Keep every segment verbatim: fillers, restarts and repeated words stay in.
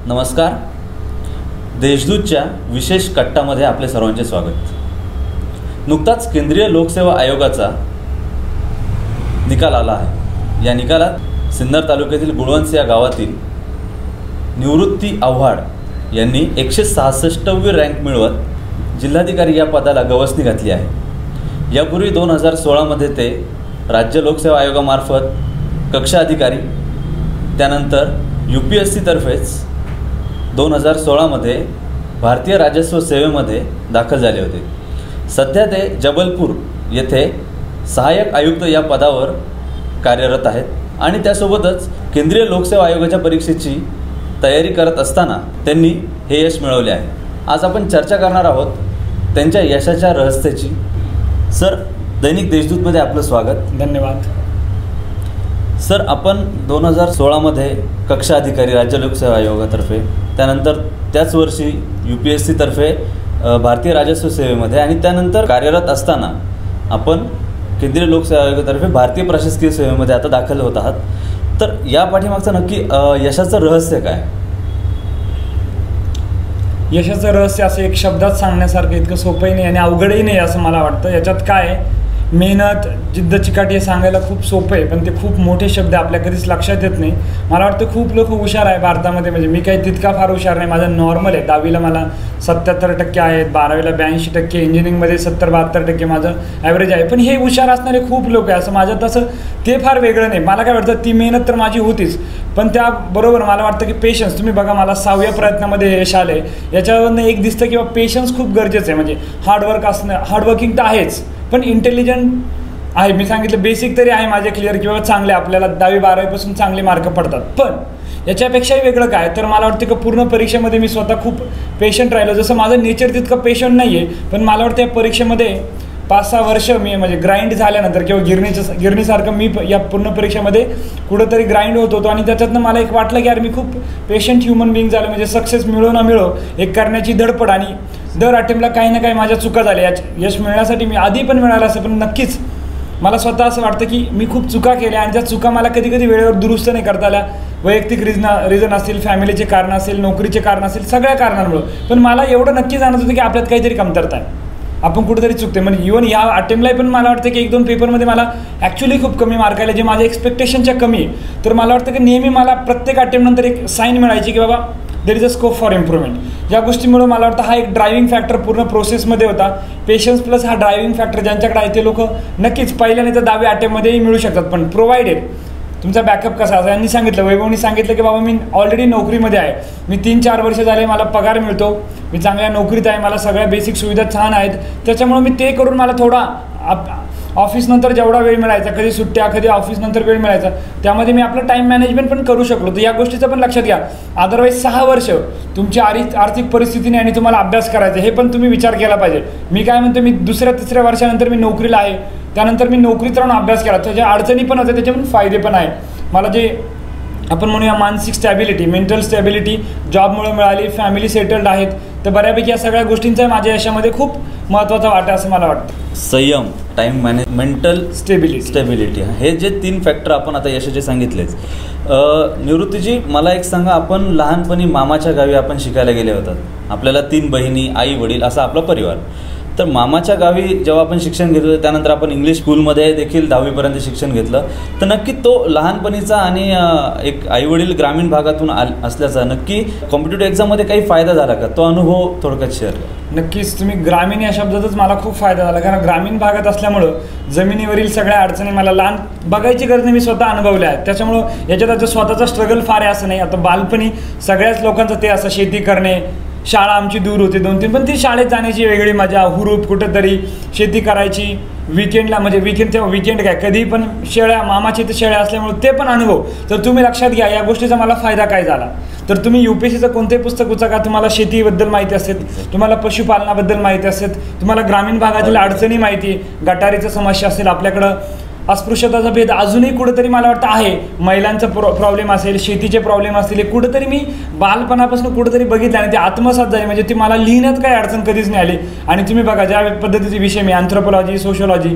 नमस्कार. देशदूतच्या विशेष कट्टामध्ये आपले सर्वांचे स्वागत. नुकताच केंद्रीय लोकसेवा आयोगाचा निकाल आला आहे. या निकालात सिन्नर तालुक्यातील गुळवंच या गावातील निवृत्ती आव्हाड यांनी एकशे सहासष्टवी रँक मिळवत जिल्हाधिकारी या पदाला गवसणी घातली आहे. यापूर्वी दोन हजार सोळामध्ये ते राज्य लोकसेवा आयोगामार्फत कक्षा अधिकारी, त्यानंतर यू पी एस सीतर्फेच दोन हजार सोळामध्ये भारतीय राजस्व सेवेमध्ये दाखल झाले होते. सध्या ते जबलपूर येथे सहाय्यक आयुक्त या पदावर कार्यरत आहेत आणि त्यासोबतच केंद्रीय लोकसेवा आयोगाच्या परीक्षेची तयारी करत असताना त्यांनी हे यश मिळवले आहे. आज आपण चर्चा करणार आहोत त्यांच्या यशाच्या रहस्याची. सर, दैनिक देशदूतमध्ये आपलं स्वागत. धन्यवाद. सर, आपण दोन हजार सोळामध्ये कक्षा अधिकारी राज्य लोकसेवा आयोगातर्फे, त्यानंतर त्याच वर्षी यू पी एस सीतर्फे भारतीय राजस्व सेवेमध्ये आणि त्यानंतर कार्यरत असताना आपण केंद्रीय लोकसेवा आयोगातर्फे भारतीय प्रशासकीय सेवेमध्ये आता दाखल होत आहात. तर या पाठीमागचं नक्की यशाचं रहस्य काय? यशाचं रहस्य असं एक शब्दात सांगण्यासारखं इतकं सोपंही नाही आणि अवघडही नाही असं मला वाटतं. याच्यात काय मेहनत, जिद्द, चिकाटी हे सांगायला खूप सोपं आहे, पण ते खूप मोठे शब्द आपल्या कधीच लक्षात येत नाही. मला वाटतं खूप लोक हुशार आहे भारतामध्ये, म्हणजे मी काही तितका फार हुशार नाही. माझं नॉर्मल आहे. दहावीला मला सत्याहत्तर टक्के आहेत, बारावीला ब्याऐंशी टक्के, इंजिनिअरिंगमध्ये सत्तर बहात्तर टक्के माझं ॲव्हरेज आहे. पण हे हुशार असणारे खूप लोक आहे. असं माझ्यात तसं ते फार वेगळं नाही. मला काय वाटतं, ती मेहनत तर माझी होतीच, पण त्याबरोबर मला वाटतं की पेशन्स. तुम्ही बघा, मला सहाव्या प्रयत्नामध्ये यश आलं आहे. याच्यावरनं एक दिसतं किंवा पेशन्स खूप गरजेचं आहे. म्हणजे हार्डवर्क असणं, हार्डवर्किंग तर आहेच, पण इंटेलिजंट आहे. मी सांगितलं बेसिक तरी आहे माझे क्लिअर, किंवा चांगले आपल्याला दहावी बारावीपासून चांगले मार्क पडतात. पण याच्यापेक्षाही वेगळं काय, तर मला वाटतं की पूर्ण परीक्षेमध्ये मी स्वतः खूप पेशंट राहिलो. जसं माझं नेचर तितकं पेशंट नाही आहे, पण मला वाटतं या परीक्षेमध्ये पाच सहा वर्ष मी म्हणजे ग्राइंड झाल्यानंतर किंवा गिरणीचं गिरणीसारखं मी या पूर्ण परीक्षेमध्ये कुठंतरी ग्राइंड होत होतो. आणि त्याच्यातनं मला एक वाटलं की यार मी खूप पेशंट ह्युमन बिईंग झालं. म्हणजे सक्सेस मिळो ना मिळो, एक करण्याची धडपड, आणि दर अटेम्प्टला काही ना काही माझ्या चुका झाल्या. याच यश मिळण्यासाठी मी आधी पण मिळालं असं, पण नक्कीच मला स्वतः असं वाटतं की मी खूप चुका केल्या आणि त्या चुका मला कधी कधी वेळेवर दुरुस्त नाही करता आल्या. वैयक्तिक रिजन रिझन असतील, फॅमिलीचे कारण असेल, नोकरीचे कारण असेल, सगळ्या कारणांमुळं. पण मला एवढं नक्की जाणवत होतं की आपल्यात काहीतरी कमतरता आहे, आपण कुठेतरी चुकते. म्हणजे इव्हन या अटेम्प्टलाही पण मला वाटतं की एक दोन पेपरमध्ये मला ॲक्च्युली खूप कमी मार्क आले, जे माझ्या एक्सपेक्टेशनच्या कमी आहे. तर मला वाटतं की नेहमी मला प्रत्येक अटेम्प्टनंतर एक साईन मिळायची की बाबा there is a scope for improvement. या गोष्टीमुळे मला वाटतं हा एक ड्रायव्हिंग फॅक्टर पूर्ण प्रोसेसमध्ये होता. पेशन्स प्लस हा ड्रायव्हिंग फॅक्टर ज्यांच्याकडे आहे ते लोक नक्कीच पहिल्या नाही तर दहाव्या अटेम्प्टमध्येही मिळू शकतात. पण प्रोव्हाइडेड तुमचा बॅकअप कसा असा. यांनी सांगितलं, वैभवनी सांगितलं की बाबा मी ऑलरेडी नोकरीमध्ये आहे, मी तीन चार वर्ष झाले, मला पगार मिळतो, मी चांगल्या नोकरीत आहे, मला सगळ्या बेसिक सुविधा छान आहेत. त्याच्यामुळे मी ते करून मला थोडा ऑफिसनंतर जेवढा वेळ मिळायचा, कधी सुट्ट्या, कधी ऑफिसनंतर वेळ मिळायचा, त्यामध्ये मी आपलं टाईम मॅनेजमेंट पण करू शकलो. तर या गोष्टीचं पण लक्षात घ्या. अदरवाईज सहा वर्ष तुमची आर्थिक आर्थिक परिस्थितीने आणि तुम्हाला अभ्यास करायचा, हे पण तुम्ही विचार केला पाहिजे. मी काय म्हणतो, मी दुसऱ्या तिसऱ्या वर्षानंतर मी नोकरीला आहे, त्यानंतर मी नोकरीत राहून अभ्यास केला. त्याच्या अडचणी पण होत्या, त्याचे पण फायदे पण आहे. मला जे आपण म्हणूया मानसिक स्टॅबिलिटी, मेंटल स्टॅबिलिटी जॉबमुळे मिळाली, फॅमिली सेटल्ड आहेत. तर बऱ्यापैकी या सगळ्या गोष्टींचा माझ्या यशामध्ये खूप महत्त्वाचा वाटा असं मला वाटतं. संयम, time manage, mental stability stability हे जे तीन फॅक्टर आपण आता यशाचे सांगितलेच. निवृत्तीजी, मला एक सांगा, आपण लहानपणी मामाच्या गावी आपण शिकायला गेले होतात. आपल्याला तीन बहिणी, आई वडील असा आपला परिवार. तर मामाच्या गावी जेव्हा आपण शिक्षण घेत होतो, त्यानंतर आपण इंग्लिश स्कूलमध्ये देखील दहावीपर्यंत शिक्षण घेतलं. तर नक्की तो लहानपणीचा आणि एक आईवडील ग्रामीण भागातून आल असल्याचा नक्की कॉम्पिटेटिव्ह एक्झाममध्ये काही फायदा झाला का? तो अनुभव थोडक्यात शेअर करा. नक्कीच. तुम्ही ग्रामीण या शब्दातच मला खूप फायदा झाला, कारण ग्रामीण भागात असल्यामुळं जमिनीवरील सगळ्या अडचणी मला लहान बघायची गरज नाही, मी स्वतः अनुभवल्या आहेत. त्याच्यामुळं याच्यात आता स्वतःचा स्ट्रगल फार आहे असं नाही. आता बालपणी सगळ्याच लोकांचं ते असं शेती करणे, शाळा आमची दूर होती दोन तीन, पण ती शाळेत जाण्याची वेगळी मजा, हुरूप, कुठंतरी शेती करायची, विकेंडला म्हणजे विकेंड तेव्हा विकेंड काय कधी पण शेळ्या, मामाची तर शेळ्या असल्यामुळे ते पण अनुभव. तर तुम्ही लक्षात घ्या या गोष्टीचा मला फायदा काय झाला. तर तुम्ही यू पी एस सीचं कोणतेही पुस्तक उचका, तुम्हाला शेतीबद्दल माहिती असेल, तुम्हाला पशुपालनाबद्दल माहिती असेल, तुम्हाला ग्रामीण भागातील अडचणी माहिती, गटारीचं समस्या असेल, आपल्याकडं अस्पृश्यताचा भेद अजूनही कुठेतरी मला वाटतं आहे, महिलांचा प्रॉ प्रॉब्लेम असेल, शेतीचे प्रॉब्लेम असतील, हे कुठेतरी मी बालपणापासून कुठेतरी बघितलं आणि ते आत्मसात झाले. म्हणजे ती मला लिहिण्यात काही अडचण कधीच नाही आली. आणि तुम्ही बघा ज्या पद्धतीचे विषय मी अँथ्रोपॉलॉजी, सोशोलॉजी,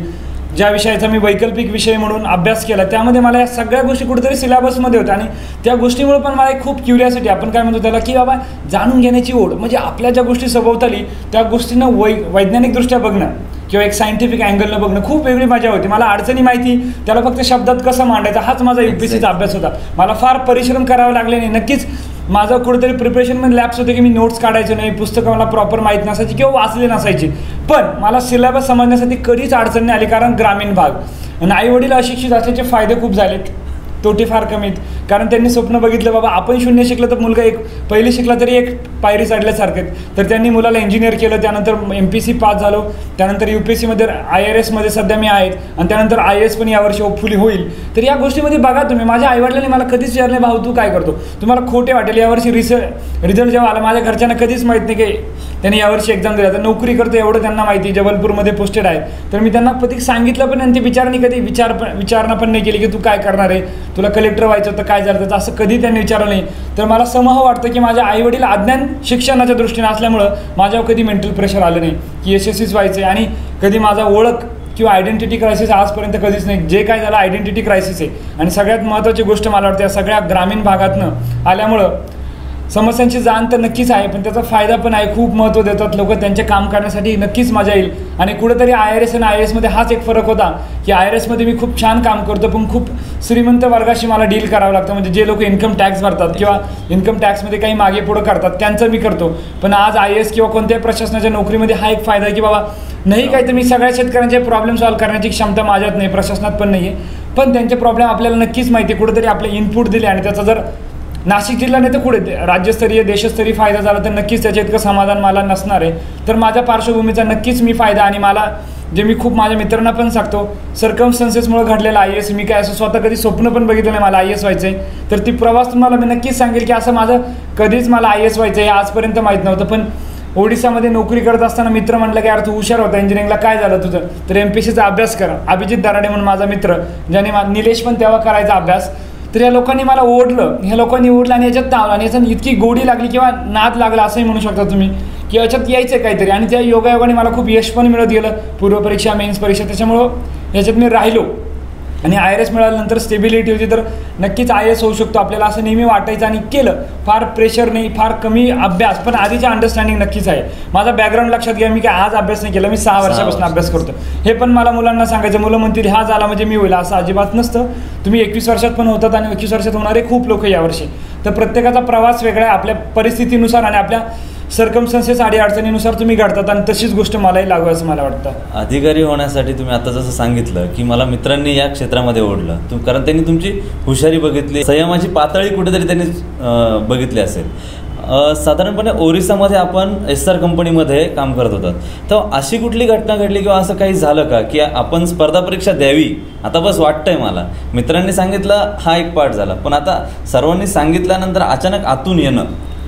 ज्या विषयाचा मी वैकल्पिक विषय म्हणून अभ्यास केला त्यामध्ये मला या सगळ्या गोष्टी कुठेतरी सिलेबसमध्ये होत्या आणि त्या गोष्टीमुळे पण मला एक खूप क्युरियासिटी, आपण काय म्हणतो त्याला, की बाबा जाणून घेण्याची ओढ, म्हणजे आपल्या ज्या गोष्टी सभोवताली त्या गोष्टींना वै वैज्ञानिकदृष्ट्या बघणं किंवा एक सायंटिफिक अँगलनं बघणं खूप वेगळी मजा होती. मला अडचणी माहिती, त्याला फक्त शब्दात कसं मांडायचं हाच माझा यू पी एस सीचा अभ्यास होता. मला फार परिश्रम करावे लागले नाही. नक्कीच माझं कुठेतरी प्रिपरेशनमध्ये लॅप्स होते की मी नोट्स काढायचो नाही, पुस्तकं मला प्रॉपर माहीत नसायची किंवा वाचले नसायची, पण मला सिलेबस समजण्यासाठी कधीच अडचण नाही आली, कारण ग्रामीण भाग आणि आईवडील अशिक्षित असल्याचे फायदे खूप झालेत, तोटे फार कमीत. कारण त्यांनी स्वप्न बघितलं बाबा आपण शून्य शिकलं तर मुलगा एक पहिली शिकला तरी एक पायरी चढल्यासारखे, तर त्यांनी मुलाला इंजिनियर केलं. त्यानंतर एम पी सी पास झालो, त्यानंतर यू पी एस सीमध्ये आय आर एसमध्ये सध्या मी आहेत आणि त्यानंतर आय ए एस पण यावर्षी होपफुली होईल. तर या गोष्टीमध्ये बघा तुम्ही, माझ्या आईवडिलांनी मला कधीच विचारले भाऊ तू काय करतो. तुम्हाला खोटे वाटेल, यावर्षी रिझल्ट रिझल्ट जेव्हा आला माझ्या घरच्यांना कधीच माहीत नाही की त्यांनी यावर्षी एक्झाम दिला, तर नोकरी करतो एवढं त्यांना माहिती, जबलपूरमध्ये पोस्टेड आहे. तर मी त्यांना प्रतीक सांगितलं पण आणि ते विचारांनी कधी विचार पण विचारणा पण नाही केली की तू काय करणार आहे, तुला कलेक्टर व्हायचं तर काय झालं त्याचं, असं कधी त्यांनी विचारलं नाही. तर मला समूह वाटतं की माझ्या आईवडील अज्ञान शिक्षणाच्या दृष्टीने असल्यामुळं माझ्यावर कधी मेंटल प्रेशर आलं नाही की एस एस सीच व्हायचं आणि कधी माझा ओळख किंवा आयडेंटिटी क्रायसिस आजपर्यंत कधीच नाही. जे काय झालं आयडेंटिटी क्रायसिस आहे. आणि सगळ्यात महत्त्वाची गोष्ट मला वाटते, या सगळ्या ग्रामीण भागातनं आल्यामुळं समस्यांची जाण तर नक्कीच आहे, पण त्याचा फायदा पण आहे. खूप महत्त्व देतात लोक, त्यांचे काम करण्यासाठी नक्कीच मजा येईल. आणि कुठेतरी आय आर एस आणि आय ए एसमध्ये हाच एक फरक होता की आय आर एसमध्ये मी खूप छान काम करतो, पण खूप श्रीमंत वर्गाशी मला डील करावं लागतं. म्हणजे जे लोक इन्कम टॅक्स भरतात किंवा इन्कम टॅक्समध्ये काही मागे पुढं करतात त्यांचं मी करतो. पण आज आय ए एस किंवा कोणत्याही प्रशासनाच्या नोकरीमध्ये हा एक फायदा आहे की बाबा नाही काय तर मी सगळ्या शेतकऱ्यांचे प्रॉब्लेम सॉल्व्ह करण्याची क्षमता माझ्यात नाही, प्रशासनात पण नाही आहे, पण त्यांचे प्रॉब्लेम आपल्याला नक्कीच माहिती आहे. कुठेतरी आपले इनपुट दिले आणि त्याचा जर नाशिक जिल्हा नाही तर कुठे राज्यस्तरीय देशस्तरीय फायदा झाला तर नक्कीच त्याच्या इतकं समाधान मला नसणार आहे. तर माझ्या पार्श्वभूमीचा नक्कीच मी फायदा, आणि मला जे मी खूप माझ्या मित्रांना पण सांगतो, सर्कमस्टन्सेसमुळे घडलेला आय ए एस, मी काय असं स्वतः कधी स्वप्न पण बघितलं नाही मला आय ए एस व्हायचं आहे. तर ती प्रवास तुम्हाला मी नक्कीच सांगेल की असं माझं कधीच मला आय ए एस व्हायचं आहे आजपर्यंत माहीत नव्हतं. पण ओडिसामध्ये नोकरी करत असताना मित्र म्हटलं की यार तू हुशार होता इंजिनिअरिंगला, काय झालं तुझं, तर एम पी एस सीचा अभ्यास कर. अभिजित दराडे म्हणून माझा मित्र, ज्याने निलेश पण तेव्हा करायचा अभ्यास, तर या लोकांनी मला ओढलं, ह्या लोकांनी ओढलं आणि याच्यात तावलं आणि याच्यात इतकी गोडी लागली किंवा नाद लागला असंही म्हणू शकता तुम्ही की याच्यात यायचं आहे काहीतरी. आणि त्या योगायोगाने मला खूप यश पण मिळत गेलं, पूर्वपरीक्षा मेन्स परीक्षा, त्याच्यामुळं याच्यात मी राहिलो. आणि आय आर एस मिळाल्यानंतर स्टेबिलिटी होती, तर नक्कीच आय एस होऊ शकतो आपल्याला असं नेहमी वाटायचं आणि केलं. फार प्रेशर नाही, फार कमी अभ्यास, पण आधीच्या अंडरस्टँडिंग नक्कीच आहे. माझा बॅकग्राऊंड लक्षात घ्या, मी काय आज अभ्यास नाही केला, मी सहा वर्षापासून अभ्यास करतो. हे पण मला मुलांना सांगायचं, मुलं म्हणतील हा झाला म्हणजे मी होईल, असं अजिबात नसतं. तुम्ही एकवीस वर्षात पण होतात आणि एकवीस वर्षात होणारे खूप लोक यावर्षी. तर प्रत्येकाचा प्रवास वेगळा आहे, आपल्या परिस्थितीनुसार आणि आपल्या सर्कमस्टन्सेस अडीअडचणीनुसार तुम्ही घडतात आणि तशीच गोष्ट मलाही लागू असं मला वाटतं. अधिकारी होण्यासाठी तुम्ही आता जसं सांगितलं की मला मित्रांनी या क्षेत्रामध्ये ओढलं, तुम कारण त्यांनी तुमची हुशारी बघितली, संयमाची पातळी कुठेतरी त्यांनी बघितली असेल. साधारणपणे ओरिसामध्ये आपण एस आर कंपनीमध्ये काम करत होतात, तर अशी कुठली घटना घडली किंवा असं काही झालं का की आपण स्पर्धा परीक्षा द्यावी आता बस वाटतंय मला, मित्रांनी सांगितलं हा एक पार्ट झाला, पण आता सर्वांनी सांगितल्यानंतर अचानक आतून येणं,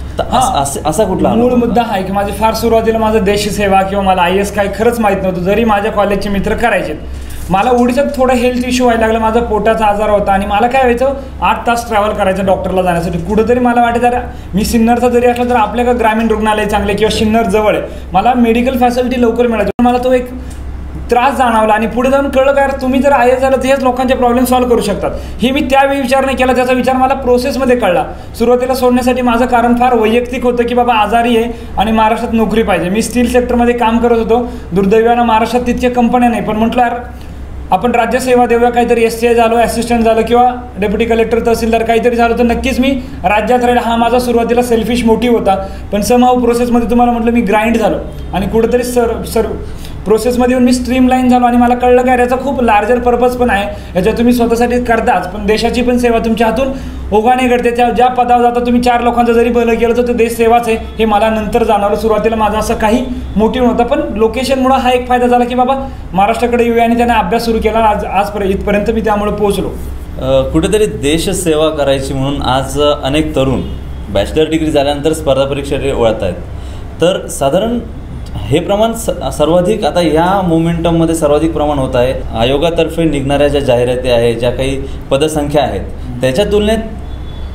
असा कुठला मूळ मुद्दा आहे की माझे फार सुरुवातीला माझं देशसेवा किंवा मला आय एस काही खरंच माहीत नव्हतं, जरी माझ्या कॉलेजचे मित्र करायचे. मला ओडिशात थोडं हेल्थ इश्यू व्हायला लागला, माझा पोटाचा आजार होता आणि मला काय व्हायचं आठ तास ट्रॅव्हल करायचं डॉक्टरला जाण्यासाठी. कुठंतरी मला वाटतं जरा मी सिन्नरचा जरी असला तर आपल्याकडे ग्रामीण रुग्णालय चांगले किंवा सिन्नर जवळ आहे, मला मेडिकल फॅसिलिटी लवकर मिळायची. मला तो एक त्रास जाणवला आणि पुढे जाऊन कळलं काय तुम्ही जर आय एस झालं तर हेच लोकांचे प्रॉब्लेम सॉल्व्ह करू शकतात. हे मी त्यावेळी विचार नाही केला, त्याचा विचार मला प्रोसेसमध्ये कळला. सुरुवातीला सोडण्यासाठी माझं कारण फार वैयक्तिक होतं की बाबा आजारी आहे आणि महाराष्ट्रात नोकरी पाहिजे. मी स्टील सेक्टरमध्ये काम करत होतो, दुर्दैवानं महाराष्ट्रात तितक्या कंपन्या नाही, पण म्हटलं यार आपण राज्यसेवा देऊया, काहीतरी एस टी आय झालो, असिस्टंट झालं किंवा डेप्युटी कलेक्टर तहसीलदार काहीतरी झालं तर नक्कीच मी राज्यात राहील. हा माझा सुरुवातीला सेल्फिश मोटिव्ह होता, पण समाव प्रोसेसमध्ये तुम्हाला म्हटलं मी ग्राइंड झालो आणि कुठेतरी सर सर प्रोसेसमध्ये येऊन मी स्ट्रीमलाईन झालो आणि मला कळलं काय याचा खूप लार्जर पर्पज पण आहे, याच्यात तुम्ही स्वतःसाठी करताच पण देशाची पण सेवा तुमच्या हातून ओघाने घडते. त्या ज्या पदावर जाता तुम्ही चार लोकांचं जरी भलं केलं तर ते देश सेवाच आहे हे मला नंतर जाणवलं. सुरुवातीला माझा असं काही मोटिव्ह नव्हता, पण लोकेशनमुळे हा एक फायदा झाला की बाबा महाराष्ट्राकडे येऊया आणि त्याने अभ्यास सुरू केला. आज आजपर्यंत इथपर्यंत मी त्यामुळे पोहोचलो. कुठेतरी देशसेवा करायची म्हणून आज अनेक तरुण बॅचलर डिग्री झाल्यानंतर स्पर्धा परीक्षेकडे वळत आहेत. तर साधारण हे प्रमाण सर्वाधिक आता ह्या मोमेंटममध्ये सर्वाधिक प्रमाण होत आहे. आयोगातर्फे निघणाऱ्या ज्या जाहिराती आहेत, ज्या काही पदसंख्या आहेत त्याच्या तुलनेत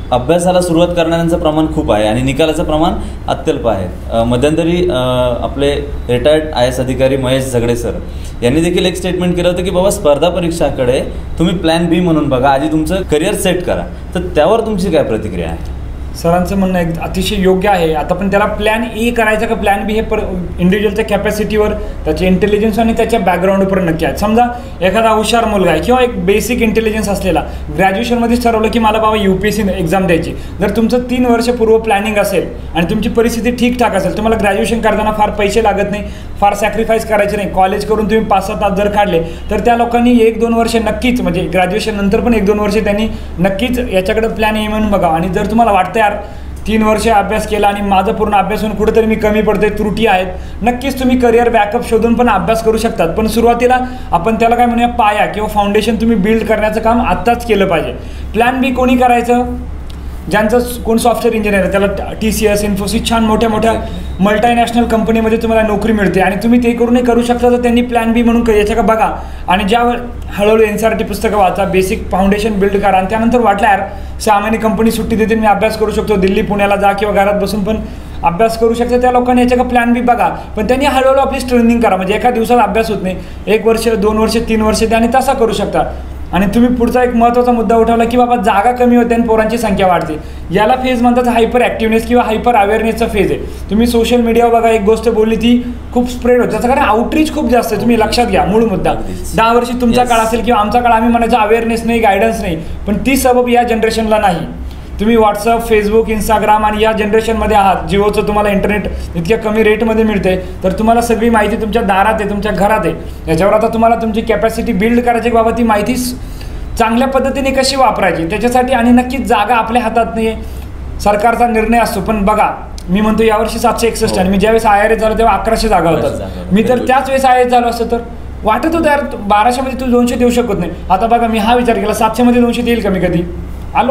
अभ्यासाला सुरुवात करणाऱ्यांचं प्रमाण खूप आहे आणि निकालाचं प्रमाण अत्यल्प आहे. मध्यंतरी आपले रिटायर्ड आय एस अधिकारी महेश झगडे सर यांनी देखील एक स्टेटमेंट केलं होतं की बाबा स्पर्धा परीक्षाकडे तुम्ही प्लॅन बी म्हणून बघा, आधी तुमचं करिअर सेट करा. तर त्यावर तुमची काय प्रतिक्रिया आहे? सरांचं म्हणणं एक अतिशय योग्य आहे. आता पण त्याला प्लॅन ए करायचा का प्लॅन बी हे पर इंडिव्हिज्युअलच्या कॅपॅसिटीवर, त्याच्या इंटेलिजन्स आणि त्याच्या बॅकग्राऊंडवर नक्की आहे. समजा एखादा हुशार मुलगा आहे किंवा एक बेसिक इंटेलिजन्स असलेला ग्रॅज्युएशनमध्येच ठरवलं की मला बाबा U P S C exam द्यायची. जर तुमचं तीन वर्ष पूर्व प्लॅनिंग असेल आणि तुमची परिस्थिती ठीकठाक असेल, तुम्हाला ग्रॅज्युएशन करताना फार पैसे लागत नाही, फार सॅक्रिफाईस करायचे नाही, कॉलेज करून तुम्ही पाच सहा तास जर काढले तर त्या लोकांनी एक दोन वर्ष नक्कीच, म्हणजे ग्रॅज्युएशन नंतर पण एक दोन वर्ष त्यांनी नक्कीच याच्याकडे प्लॅन ए म्हणून बघा. आणि जर तुम्हाला वाटतं यार तीन वर्ष अभ्यास केला आणि माझा पूर्ण अभ्यास होऊन कुठेतरी मी कमी पडते, त्रुटी आहेत, नक्कीच तुम्ही करिअर बॅकअप शोधून पण अभ्यास करू शकतात. पण सुरुवातीला आपण त्याला काय म्हणूया, पाया किंवा फाउंडेशन तुम्ही बिल्ड करण्याचं काम आत्ताच केलं पाहिजे. प्लॅन बी कोणी करायचं? ज्यांचं कोण सॉफ्टवेअर इंजिनियर आहे त्याला टी सी एस, इन्फोसिस, छान मोठ्या मोठ्या मल्टायनॅशनल कंपनीमध्ये तुम्हाला नोकरी मिळते आणि तुम्ही ते करूनही करू शकता. तर त्यांनी प्लॅन बी म्हणून याच्या का बघा आणि ज्यावर हळूहळू एन सी आर टी पुस्तकं वाचा, बेसिक फाउंडेशन बिल्ड करा आणि त्यानंतर वाटलं यार सहा महिने कंपनी सुट्टी देते, मी अभ्यास करू शकतो, दिल्ली पुण्याला जा किंवा घरात बसून पण अभ्यास करू शकतो, त्या लोकांनी याच्या का प्लॅन बी बघा. पण त्यांनी हळूहळू आपली स्ट्रेनिंग करा, म्हणजे एका दिवसात अभ्यास होत नाही, एक वर्ष दोन वर्ष तीन वर्ष द्या आणि तसा करू शकता. आणि तुम्ही पुढचा एक महत्त्वाचा मुद्दा उठवला की बाबा जागा कमी होते आणि पोरांची संख्या वाढते. याला फेज म्हणतात हायपर ॲक्टिव्हनेस किंवा हायपर अवेअरनेसचा फेज आहे. तुम्ही सोशल मीडियावर बघा, एक गोष्ट बोलली ती खूप स्प्रेड होते, त्याचं कारण आउटरीच खूप जास्त आहे. तुम्ही लक्षात घ्या मूळ मुद्दा. दहा वर्षी तुमचा काळ असेल किंवा आमचा काळ, आम्ही म्हणायचं अवेअरनेस नाही, गायडन्स नाही, पण ती सबब या जनरेशनला नाही. तुम्ही व्हॉट्सअप, फेसबुक, इंस्टाग्राम आणि या जनरेशनमध्ये आहात. जिओचं तुम्हाला इंटरनेट इतक्या कमी रेटमध्ये मिळते, तर तुम्हाला सगळी माहिती तुमच्या दारात आहे, तुमच्या घरात आहे. याच्यावर आता तुम्हाला तुमची कॅपॅसिटी बिल्ड करायची, बाबा ती माहिती चांगल्या पद्धतीने कशी वापरायची त्याच्यासाठी. आणि नक्कीच जागा आपल्या हातात नाही आहे, सरकारचा निर्णय असतो. पण बघा, मी म्हणतो यावर्षी सातशे एकसष्ट आणि मी ज्यावेळेस आय आर एस झालो तेव्हा अकराशे जागा होतात. मी तर त्याच वेळेस आय एस झालो असतो तर वाटत होतं यार बाराशेमध्ये तू दोनशे देऊ शकत नाही. आता बघा, मी हा विचार केला सातशेमध्ये दोनशे देईल कमी कधी आलो.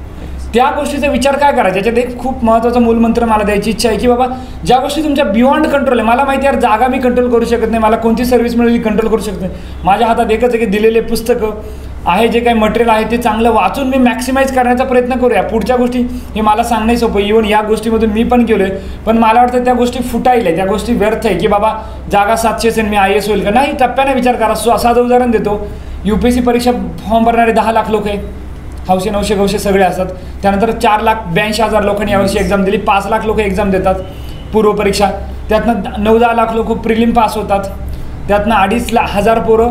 त्या गोष्टीचा विचार काय करायचा, याच्यात एक खूप महत्त्वाचा मूलमंत्र मला द्यायची इच्छा आहे की बाबा ज्या गोष्टी तुमच्या बियॉन्ड कंट्रोल आहे, मला माहिती आहे जागा मी कंट्रोल करू शकत नाही, मला कोणती सर्व्हिस मिळेल कंट्रोल करू शकत नाही, माझ्या हातात एकच आहे की दिलेले पुस्तकं आहे, जे काही मटेरियल आहे ते चांगलं वाचून मी मॅक्सिमाइज करण्याचा प्रयत्न करूया. पुढच्या गोष्टी हे मला सांगणे सोपं, इव्हन या गोष्टीमधून मी पण गेलो आहे, पण मला वाटतं त्या गोष्टी फुटायला, त्या गोष्टी व्यर्थ आहे की बाबा जागा सातशे असेल मी आय एस होईल का नाही. टप्प्याने विचार करा. साधं उदाहरण देतो, यू पी एस सी परीक्षा फॉर्म भरणारे दहा लाख लोक आहे, हौशे नऊशे गौशे सगळे असतात. त्यानंतर चार लाख ब्याऐंशी हजार लोकांनी यावर्षी एक्झाम दिली, पाच लाख लोक एक्झाम देतात पूर्व परीक्षा, त्यातनं नऊ दहा लाख लोक प्रिलिम पास होतात, त्यातनं अडीच ला हजार पोरं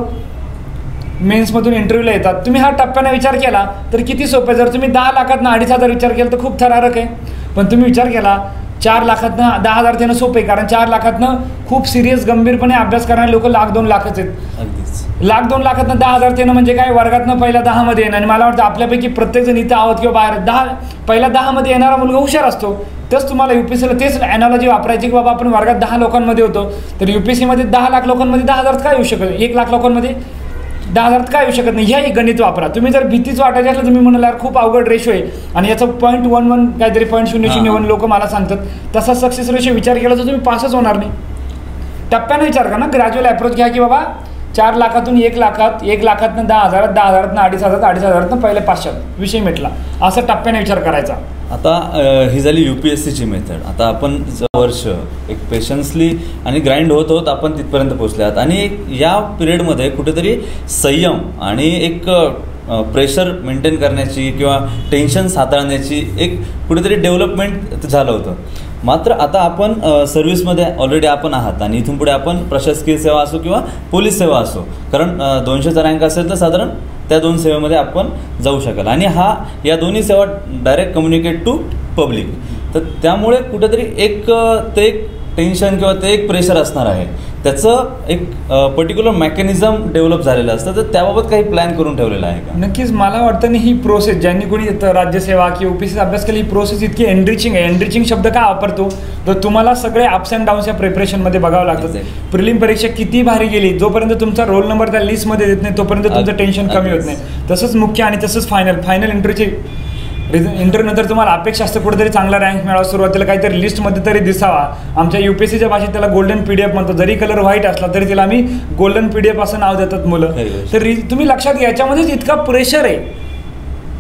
मेन्समधून इंटरव्ह्यूला येतात. तुम्ही हा टप्प्याने विचार केला तर किती सोपं आहे. जर तुम्ही दहा लाखातनं अडीच हजार विचार केला तर खूप थरारक आहे, पण तुम्ही विचार केला चार लाखातनं दहा हजार देणं सोपं आहे, कारण चार लाखातनं खूप सिरियस गंभीरपणे अभ्यास करणारे लोक लाख दोन लाखच आहेत. लाख दोन लाखातनं दहा हजार देणं म्हणजे काय, वर्गातनं पहिल्या दहामध्ये येणं. आणि मला वाटतं आपल्यापैकी प्रत्येकजण इथं आहोत किंवा बाहेर दहा पहिल्या दहामध्ये येणारा मुलगा हुशार असतो. तेच तुम्हाला युपीएससीला तेच ॲनॉलॉजी वापरायची की बाबा आपण वर्गात दहा लोकांमध्ये होतो, तर युपीएससीमध्ये दहा लाख लोकांमध्ये दहा हजार काय येऊ शकत, एक लाख लोकांमध्ये दहा हजार काय येऊ शकत नाही. हे गणित वापरा. तुम्ही जर भीतीच वाटायची असलं तुम्ही म्हणाला खूप अवघड रेशो आहे आणि याचं पॉईंट वन वन काहीतरी पॉईंट शून्य शून्य वन लोक मला सांगतात, तसा सक्सेस रेशो विचार केला तर तुम्ही पासच होणार नाही. टप्प्याने विचार करा ना, ग्रॅज्युअल अप्रोच घ्या की बाबा चार लाखातून एक लाखात, एक लाखातनं दहा हजारात, दहा हजारातनं अडीच हजारात, अडीच हजारातनं पहिले पाचशेत विषय मिटला, असं टप्प्याने विचार करायचा. आता ही झाली यू पी एस सीची मेथड. आता आपण वर्ष एक पेशन्सली आणि ग्राइंड होत होत आपण तिथपर्यंत पोहोचले आहात आणि या पिरियडमध्ये कुठेतरी संयम आणि एक प्रेशर मेंटेन करण्याची किंवा टेन्शन्स हाताळण्याची एक कुठेतरी डेव्हलपमेंट झालं होतं. मात्र आता आपण सर्व्हिसमध्ये ऑलरेडी आपण आहात आणि इथून पुढे आपण प्रशासकीय सेवा असो किंवा पोलीस सेवा असो, कारण दोनशेचा रँक असेल तर साधारण त्या दोन सेवेमध्ये आपण जाऊ शकाल आणि हा या दोन्ही सेवा डायरेक्ट कम्युनिकेट टू पब्लिक. तर त्यामुळे कुठेतरी एक ते एक टेन्शन किंवा ते एक प्रेशर असणार आहे, त्याचं एक पर्टिक्युलर मेकॅनिझम डेव्हलप झालेलं असतं. तर त्याबाबत काही प्लॅन करून ठेवलेला आहे का? नक्कीच मला वाटतं नाही, ही प्रोसेस ज्यांनी कोणी राज्यसेवा किंवा ओपीसीचा अभ्यास केला, ही प्रोसेस इतकी एनरिचिंग आहे. एनरिचिंग शब्द का वापरतो तर तुम्हाला सगळे अप्स अँड डाऊन्स या प्रिपरेशनमध्ये बघावं लागतं. प्रिलिम परीक्षा किती भारी गेली, जोपर्यंत तुमचा रोल नंबर त्या लिस्टमध्ये देत नाही तोपर्यंत तुमचं टेन्शन कमी होत नाही. तसंच मुख्य आणि तसंच फायनल फायनल इंटरव्ह्यूची इंटरव्ह्यू नंतर तुम्हाला अपेक्षा असतं कुठेतरी चांगला रँक मिळावा, सुरुवातीला काहीतरी लिस्टमध्ये तरी दिसावा. आमच्या युपीएससीच्या भाषेत त्याला गोल्डन पी डी एफ म्हणतो, जरी कलर व्हाईट असला तरी त्याला आम्ही गोल्डन पी डी एफ असं नाव देतात मुलं. तर तुम्ही लक्षात घ्या, याच्यामध्येच इतका प्रेशर आहे.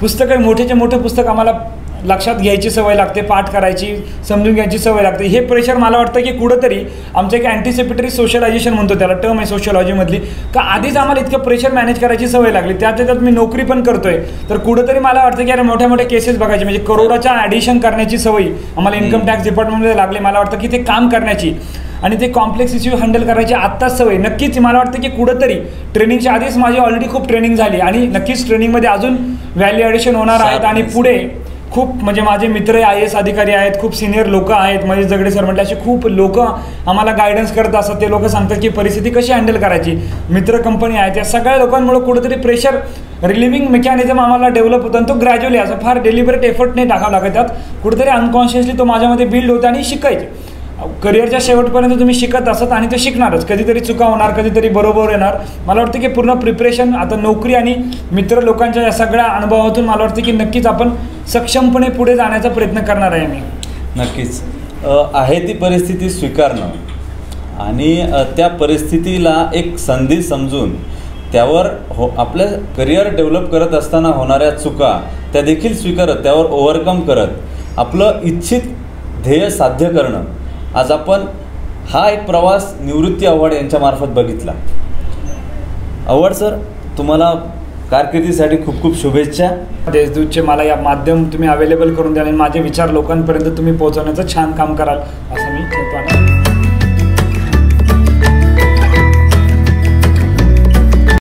पुस्तकं मोठेचे मोठे पुस्तक आम्हाला लक्षात घ्यायची सवय लागते, पाठ करायची, समजून घ्यायची सवय लागते. हे प्रेशर मला वाटतं की कुठंतरी आमचं एक अँटिसिपेटरी सोशलायझेशन म्हणतो त्याला, टर्म आहे सोशिओलॉजीमधली, का आधीच आम्हाला इतकं प्रेशर मॅनेज करायची सवय लागली. त्यात त्यात मी नोकरी पण करतोय, तर कुठंतरी मला वाटतं की अरे मोठ्या मोठ्या केसेस बघायची, म्हणजे करोडाच्या ॲडिशन करण्याची सवय आम्हाला इन्कम टॅक्स डिपार्टमेंटमध्ये लागली. मला वाटतं की ते काम करण्याची आणि ते कॉम्प्लेक्स इश्यू हँडल करायची आत्ताच सवय. नक्कीच मला वाटतं की कुठंतरी ट्रेनिंगच्या आधीच माझी ऑलरेडी खूप ट्रेनिंग झाली आणि नक्कीच ट्रेनिंगमध्ये अजून व्हॅल्यू ॲडिशन होणार आहेत. आणि पुढे खूप म्हणजे माझे मित्र आय ए एस अधिकारी आहेत, खूप सिनियर लोक आहेत, महेश जगडे सर म्हटले असे खूप लोक आम्हाला गायडन्स करत असतात. ते लोक सांगतात की परिस्थिती कशी हँडल करायची. मित्र कंपनी आहेत, या सगळ्या लोकांमुळे कुठेतरी प्रेशर रिलिव्हिंग मेकॅनिझम आम्हाला डेव्हलप होतो आणि तो ग्रॅज्युअली असं फार डेलिबरेट एफर्ट नाही टाकावं लागत. त्यात कुठेतरी अनकॉन्शियसली तो माझ्यामध्ये बिल्ड होता आणि शिकायचे. करिअरच्या शेवटपर्यंत तुम्ही शिकत असत आणि ते शिकणारच. कधीतरी चुका होणार, कधीतरी बरोबर येणार. मला वाटतं की पूर्ण प्रिपरेशन आता नोकरी आणि मित्र लोकांच्या या सगळ्या अनुभवातून मला वाटतं की नक्कीच आपण सक्षमपणे पुढे जाण्याचा प्रयत्न करणार आहे मी. नक्कीच आहे ती परिस्थिती स्वीकारणं आणि त्या परिस्थितीला एक संधी समजून त्यावर हो आपलं करिअर डेव्हलप करत असताना होणाऱ्या चुका त्या देखील स्वीकारत त्यावर ओव्हरकम करत आपलं इच्छित ध्येय साध्य करणं. आज आपण हा एक प्रवास निवृत्ती आव्हाड यांच्यामार्फत बघितला. आव्हाड सर, तुम्हाला कारकिर्दीसाठी खूप खूप शुभेच्छा. देशदूतचे मला या माध्यम तुम्ही अवेलेबल करून द्याल आणि माझे विचार लोकांपर्यंत तुम्ही पोहोचवण्याचं छान काम कराल.